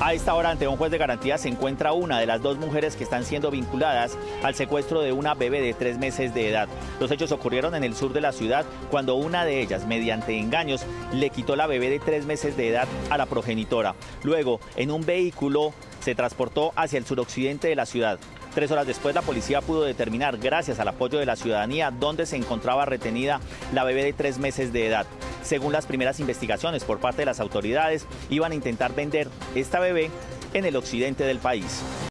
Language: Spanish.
A esta hora, ante un juez de garantía, se encuentra una de las dos mujeres que están siendo vinculadas al secuestro de una bebé de 3 meses de edad. Los hechos ocurrieron en el sur de la ciudad cuando una de ellas, mediante engaños, le quitó la bebé de 3 meses de edad a la progenitora. Luego, en un vehículo, se transportó hacia el suroccidente de la ciudad. 3 horas después, la policía pudo determinar, gracias al apoyo de la ciudadanía, dónde se encontraba retenida la bebé de 3 meses de edad. Según las primeras investigaciones por parte de las autoridades, iban a intentar vender esta bebé en el occidente del país.